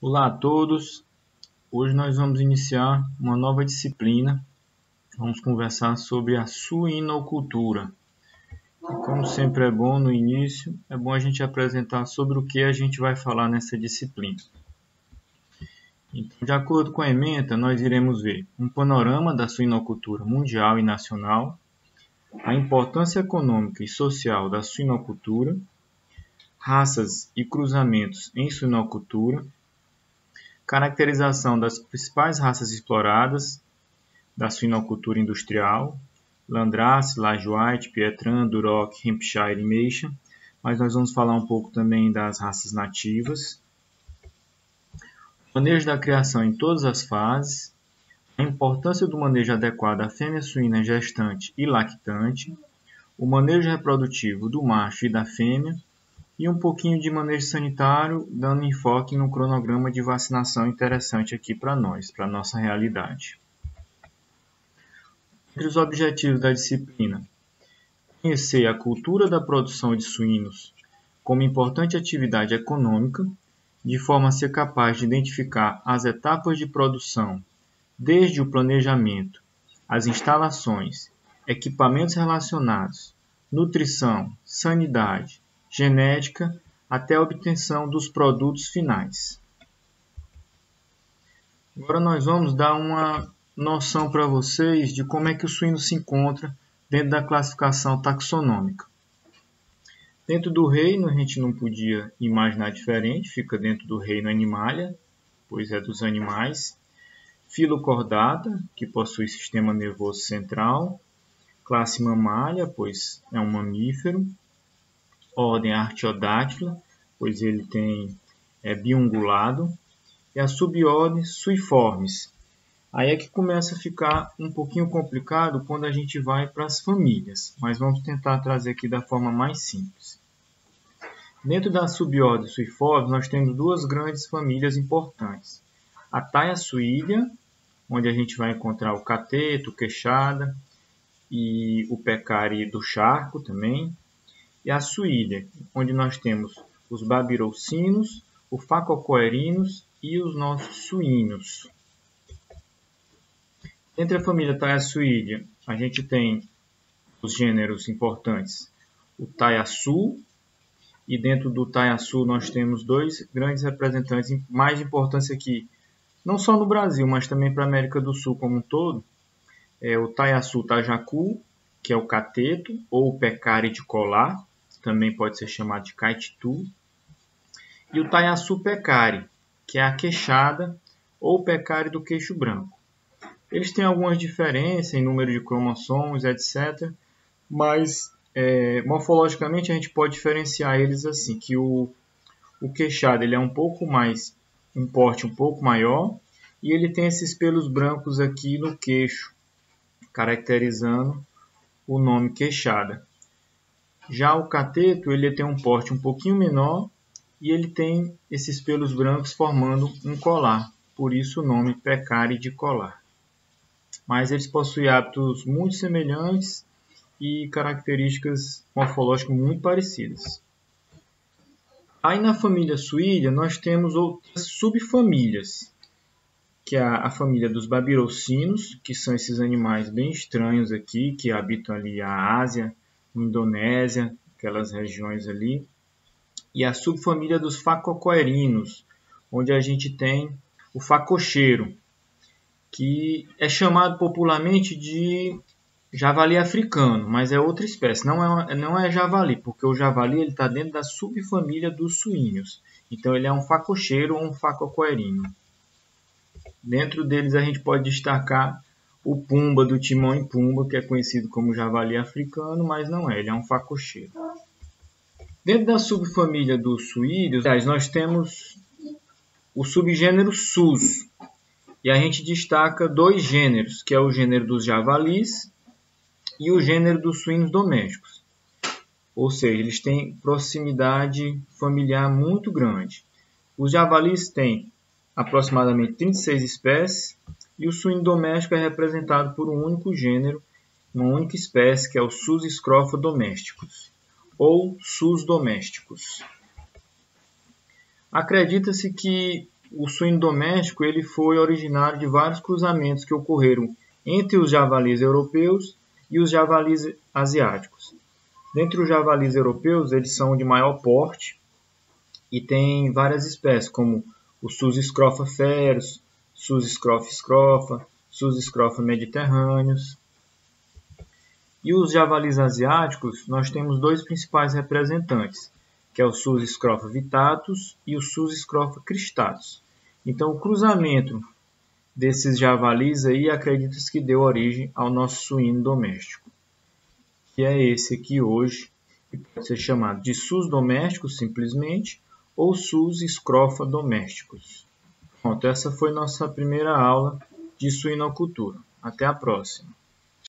Olá a todos, hoje nós vamos iniciar uma nova disciplina, vamos conversar sobre a suinocultura. E como sempre é bom no início, é bom a gente apresentar sobre o que a gente vai falar nessa disciplina. Então, de acordo com a ementa, nós iremos ver um panorama da suinocultura mundial e nacional, a importância econômica e social da suinocultura, raças e cruzamentos em suinocultura, caracterização das principais raças exploradas da suinocultura industrial, Landrace, Laje White, Pietran, Duroc, Hampshire e Meisha, mas nós vamos falar um pouco também das raças nativas, manejo da criação em todas as fases, a importância do manejo adequado à fêmea suína gestante e lactante, o manejo reprodutivo do macho e da fêmea, e um pouquinho de manejo sanitário, dando enfoque no cronograma de vacinação interessante aqui para nós, para a nossa realidade. Entre os objetivos da disciplina, conhecer a cultura da produção de suínos como importante atividade econômica, de forma a ser capaz de identificar as etapas de produção, desde o planejamento, as instalações, equipamentos relacionados, nutrição, sanidade, genética, até a obtenção dos produtos finais. Agora nós vamos dar uma noção para vocês de como é que o suíno se encontra dentro da classificação taxonômica. Dentro do reino, a gente não podia imaginar diferente, fica dentro do reino Animalia, pois é dos animais. Filocordata, que possui sistema nervoso central. Classe Mammalia, pois é um mamífero. Ordem Artiodactyla, pois ele é biungulado, e a subordem Suiformes. Aí é que começa a ficar um pouquinho complicado quando a gente vai para as famílias, mas vamos tentar trazer aqui da forma mais simples. Dentro da subordem Suiformes, nós temos duas grandes famílias importantes. A Thalassoidea, onde a gente vai encontrar o cateto, o queixada e o pecari do charco também. E a Suídea, onde nós temos os babiroucinos, o facocoerinos e os nossos suínos. Entre a família Thalassoidea, a gente tem os gêneros importantes, o Thalassu, e dentro do Thalassu nós temos dois grandes representantes mais importância aqui, não só no Brasil, mas também para a América do Sul como um todo, é o Thalassu tajacu, que é o cateto, ou o pecari de colar, também pode ser chamado de caititu, e o Thalassu pecari, que é a queixada ou pecari do queixo branco. Eles têm algumas diferenças em número de cromossomos, etc., mas morfologicamente a gente pode diferenciar eles assim, que o queixado ele é um porte um pouco maior, e ele tem esses pelos brancos aqui no queixo, caracterizando o nome queixada. Já o cateto ele tem um porte um pouquinho menor e ele tem esses pelos brancos formando um colar, por isso o nome pecari de colar. Mas eles possuem hábitos muito semelhantes e características morfológicas muito parecidas. Aí na família Suídea nós temos outras subfamílias, que é a família dos babiroucinos, que são esses animais bem estranhos aqui, que habitam ali a Ásia, Indonésia, aquelas regiões ali, e a subfamília dos facocoerinos, onde a gente tem o facocheiro, que é chamado popularmente de javali africano, mas é outra espécie, não é javali, porque o javali está dentro da subfamília dos suínos, então ele é um facocheiro ou um facocoerino. Dentro deles a gente pode destacar o pumba do Timão e Pumba, que é conhecido como javali africano, mas não é, ele é um facocheiro. Dentro da subfamília dos suídeos, nós temos o subgênero Sus, e a gente destaca dois gêneros, que é o gênero dos javalis e o gênero dos suínos domésticos. Ou seja, eles têm proximidade familiar muito grande. Os javalis têm aproximadamente 36 espécies, e o suíno doméstico é representado por um único gênero, uma única espécie, que é o Sus scrofa domesticus, ou Sus domesticus. Acredita-se que o suíno doméstico ele foi originário de vários cruzamentos que ocorreram entre os javalis europeus e os javalis asiáticos. Dentre os javalis europeus, eles são de maior porte e tem várias espécies, como o Sus scrofa ferus, Sus scrofa scrofa, Sus scrofa mediterrâneos. E os javalis asiáticos, nós temos dois principais representantes, que é o Sus scrofa vittatus e o Sus scrofa cristatus. Então, o cruzamento desses javalis aí acredita-se que deu origem ao nosso suíno doméstico, que é esse aqui hoje, que pode ser chamado de Sus domésticos simplesmente, ou Sus scrofa domésticos. Pronto, essa foi nossa primeira aula de suinocultura. Até a próxima.